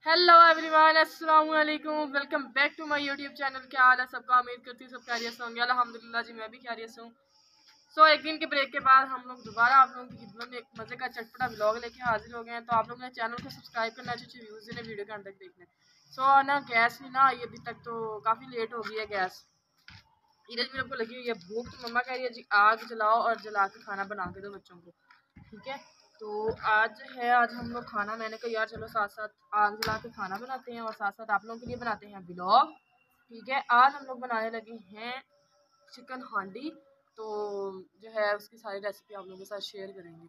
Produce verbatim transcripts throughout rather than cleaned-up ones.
Hello everyone, अस्सलाम वालेकुम। Welcome back to my YouTube channel. क्या हाल है सबका? उम्मीद करती हूँ सब खैरियत से होंगे। अल्हम्दुलिल्लाह जी, मैं भी खैरियत से हूँ। सो एक दिन के ब्रेक के बाद हम लोग दोबारा आप लोगों की खिदमत में एक मज़े का चटपटा व्लॉग लेके हाजिर हो गए हैं। तो आप लोग ने चैनल को सब्सक्राइब करना, अच्छे अच्छे व्यूज़ देने, वीडियो के अंत तक देखना। सो ना गैस नहीं ना आई अभी तक, तो काफ़ी लेट हो गई है गैस। इधर मेरे को लगी हुई है भूख, तो मम्मा कह रही है जी आग जलाओ और जला के खाना बना के दो बच्चों को। ठीक है, तो आज है आज हम लोग खाना, मैंने कहा यार चलो साथ साथ आग जला के खाना बनाते हैं और साथ साथ आप लोगों के लिए बनाते हैं व्लॉग। ठीक है, आज हम लोग बनाने लगे हैं चिकन हांडी। तो जो है उसकी सारी रेसिपी आप लोगों के साथ शेयर करेंगे।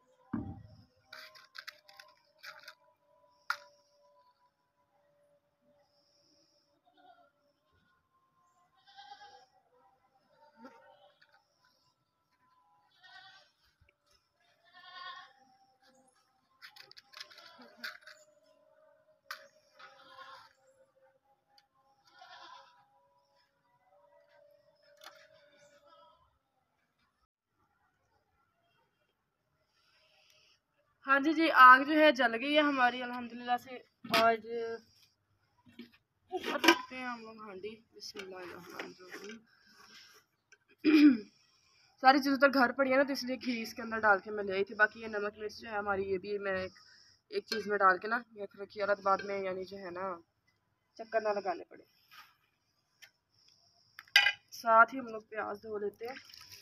हाँ जी जी, आग जो है जल गई है हमारी अल्हम्दुलिल्लाह से। आज ऊपर रखते हैं हम लोग हांडी। बिस्मिल्लाहिर्रहमानिर्रहीम। सारी चीज़ें तो घर पड़ी है ना, तो इसलिए घी इसके अंदर डाल के मैं ले आई थी। बाकी ये नमक मिर्च जो है हमारी, ये भी मैं एक, एक चीज़ में डाल के ना ये रखी और बाद में यानी जो है ना चक्कर ना लगाने पड़े। साथ ही हम लोग प्याज धो लेते हैं।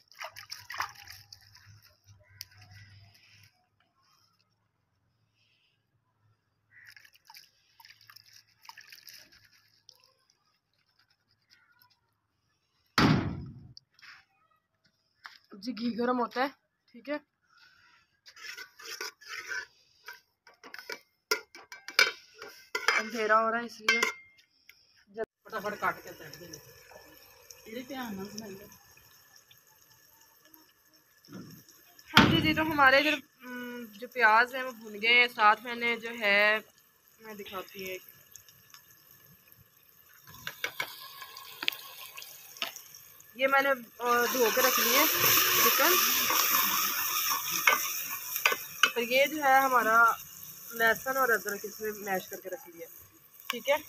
जी घी गर्म होता है, ठीक है। अंधेरा हो रहा है इसलिए फटाफट काट के सेट दे। हाँ जी जी, तो हमारे इधर जो प्याज है वो भुन गए हैं। साथ मैंने जो है मैं दिखाती है, ये मैंने धो के रख लिए चिकन। तो ये जो है हमारा लहसुन और अदरक इसमें मैश करके रख लिया, ठीक है।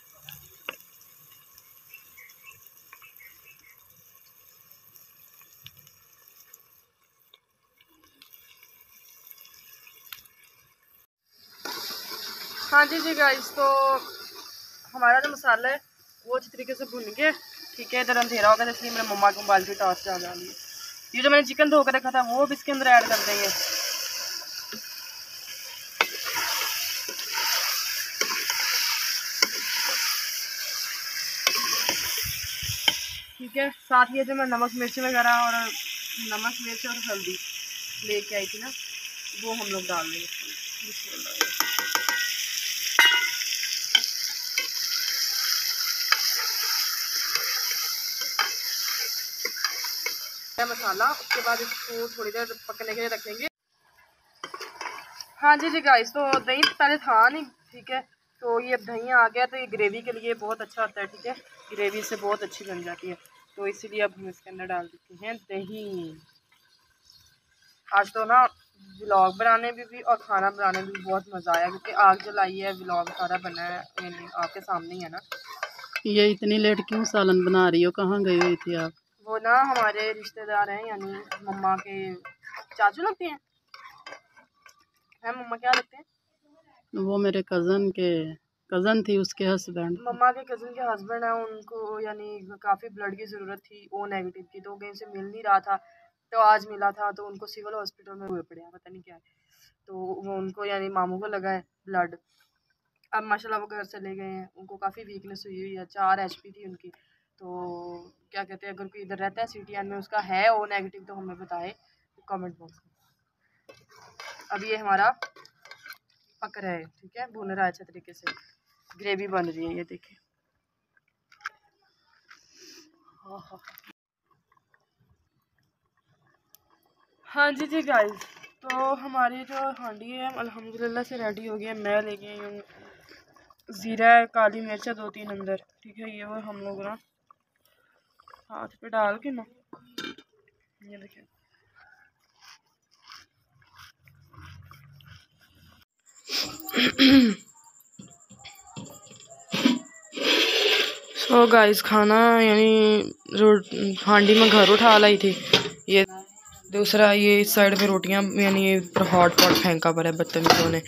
हाँ जी जी गाइस, तो हमारा जो मसाला है वो अच्छी तरीके से भुन गया, ठीक है। इधर अंधेरा होगा इसलिए मैंने मम्मा को मोबाइल की टॉर्च आ डाली है। ये जो मैंने चिकन धो कर रखा था वो भी इसके अंदर ऐड कर देंगे। ठीक है, साथ ही जो मैं नमक मिर्च वगैरह और नमक मिर्च और हल्दी लेके आई थी ना, वो हम लोग डाल देंगे। मसाला, उसके बाद इसको थोड़ी देर पकने के लिए रखेंगे। हाँ जी जी गाइस, तो दही पहले था नहीं, ठीक है। तो ये अब दही आ गया, तो ये ग्रेवी के लिए बहुत अच्छा होता है, ठीक है। ग्रेवी से बहुत अच्छी बन जाती है, तो इसीलिए अब हम इसके अंदर डाल देते हैं दही। आज तो ना व्लॉग बनाने में भी और खाना बनाने में भी बहुत मज़ा आया, क्योंकि आग जलाई है, व्लॉग सारा बना है, यानी आपके सामने ही है ना। ये इतनी लेट क्यों सालन बना रही हो? कहाँ गई हुई थी आप? वो ना हमारे रिश्तेदार हैं, यानी मम्मा के चाचू लगते हैं। है मम्मा क्या लगते हैं? वो मेरे कज़न के कज़न थी, उसके हस्बैंड। मम्मा के कज़न के हस्बैंड है, उनको यानी काफ़ी ब्लड की ज़रूरत थी, ओ नेगेटिव की। तो कहीं से मिल नहीं रहा था, तो आज मिला था, तो उनको सिविल हॉस्पिटल में हुए पड़े हैं, पता नहीं क्या है। तो वो उनको यानी मामू को लगा है ब्लड। अब माशाल्लाह वो घर चले गए हैं। उनको काफ़ी वीकनेस हुई हुई है, चार एच पी थी उनकी। तो क्या कहते हैं, अगर कोई इधर रहता है सी टी एन में, उसका है ओ नेगेटिव, तो हमें बताए कमेंट बॉक्स में। अब ये हमारा पक रहा है, ठीक है, भुन रहा है अच्छे तरीके से, ग्रेवी बन रही है, ये देखिए। हाँ जी जी गाइस, तो हमारी जो हांडी है अल्हम्दुलिल्लाह से रेडी हो गई है। मैं ले गई हूँ ज़ीरा, काली मिर्च दो तीन अंदर, ठीक है। ये वो हम लोग ना हाथ पे डाल के ना, ये देखिए। ओ गाइस खाना यानी रोट हांडी में घर उठा लाई थी। ये दूसरा ये इस साइड पे रोटियां यानी ये हॉट पॉट फेंका पड़ा है बदतमीजों ने।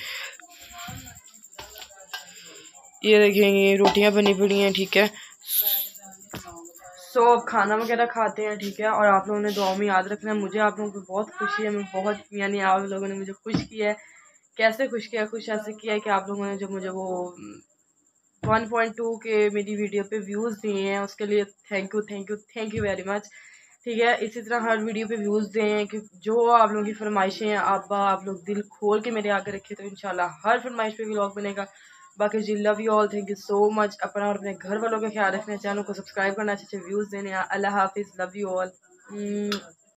ये देखिए ये रोटियां बनी पड़ी हैं, ठीक है। सो अब खाना वगैरह खाते हैं, ठीक है। और आप लोगों ने दुआ में याद रखना है। मुझे आप लोगों को बहुत खुशी है, मैं बहुत यानी आप लोगों ने मुझे खुश किया है। कैसे खुश किया? खुश ऐसे किया है कि आप लोगों ने जब मुझे वो वन पॉइंट टू के मेरी वीडियो पे व्यूज़ दिए हैं, उसके लिए thank you thank you thank you very much, ठीक है। इसी तरह हर वीडियो पे व्यूज़ दें कि जो आप लोगों की फरमाइशें हैं आप आप लोग दिल खोल के मेरे आगे रखे तो इंशाल्लाह हर फरमाइश पे व्लॉग बनेगा। बाकी जी love you all, thank you so much. अपना और अपने घर वालों का ख्याल रखना, चैनल को सब्सक्राइब करना, अच्छे अच्छे व्यूज़ देने। अल्लाह हाफिज़, लव यू ऑल।